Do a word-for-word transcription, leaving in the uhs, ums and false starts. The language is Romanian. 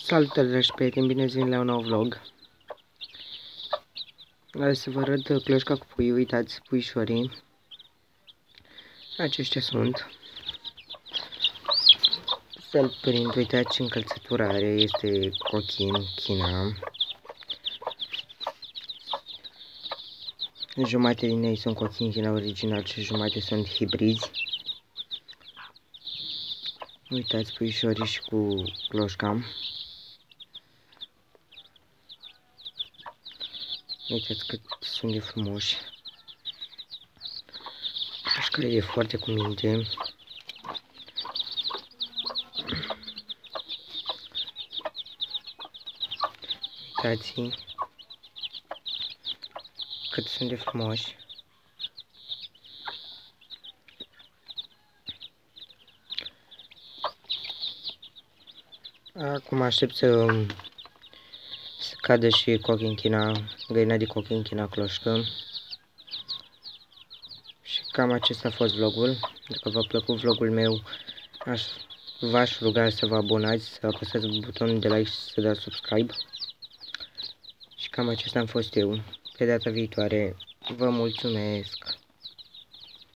Salutare, dragi prieteni, bine ați venit la un nou vlog. Hai să vă arăt cloșca cu pui. Uitați, puișorii. Aceștia sunt. Să-l prind, uitați ce încălțătură are, este cochin, china. Jumate din ei sunt cochin, china original și jumate sunt hibrizi. Uitați puișorii și cu cloșca. Uitați cât sunt de frumoși. Cloșca e foarte cu minte. Uitați cât sunt de frumoși. Acum aștept să, să cadă și cochinchina, găina de cochinchina cloșcă. Și cam acesta a fost vlogul. Dacă v-a plăcut vlogul meu, aș, v-aș ruga să vă abonați, să apăsați butonul de like și să dați subscribe. Și cam acesta am fost eu. Pe data viitoare, vă mulțumesc!